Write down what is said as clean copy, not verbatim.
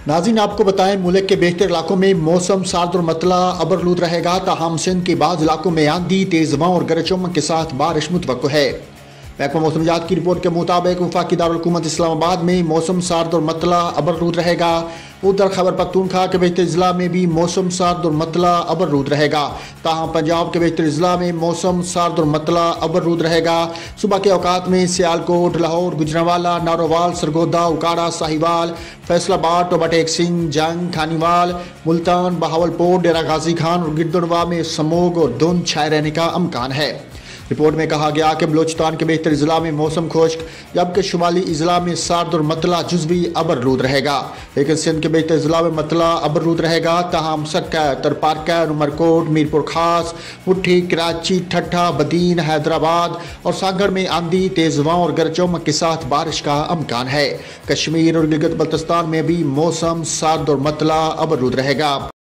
नाज़रीन, आपको बताएं, मुल्क के बेहतर इलाकों में मौसम सार्द और मतला अबरलूद रहेगा। ताहम सिंध के बाद इलाकों में आंधी, तेज हवाओं और गरज चमक के साथ बारिश मुतवक्को है। महकमा मौसमियात की रिपोर्ट के मुताबिक वफाकी दारुल हुकूमत इस्लामाबाद में मौसम सार्द और मतला अबरलूद रहेगा। उधर खैबर पख्तूनख्वा के बेहतर जिला में भी मौसम सार्द और मतला अबरलूद रहेगा। ताहम पंजाब के बेहतर जिला में मौसम सार्द और मतला अबरलूद रहेगा। सुबह के औकात में सियालकोट, लाहौर, गुजरांवाला, नारोवाल, सरगोदा, उकाड़ा, साहिवाल, फैसलाबाद, टोबाटेक सिंह, जंग, खानीवाल, मुल्तान, बहावलपुर, डेरा गाजी खान और गिरदड़वा में स्मोग और धुंध छाए रहने का अमकान है। रिपोर्ट में कहा गया कि बलोचिस्तान के बेहतर जिला में मौसम खुश्क, जबकि शुमाली इजला में सार्द और मतला जुज़वी अबरलूद रहेगा। लेकिन सिंध के बेहतर जिला में मतला अबरलूद रहेगा। ताहम सक्का, तरपारका, उमरकोट, मीरपुर खास, मुट्ठी, कराची, ठट्ठा, बदीन, हैदराबाद और सागर में आंधी, तेज हवाओं और गरज चमक के साथ बारिश का अमकान है। कश्मीर और गिलगित बल्तिस्तान में भी मौसम सार्द और मतला अबरलूद रहेगा।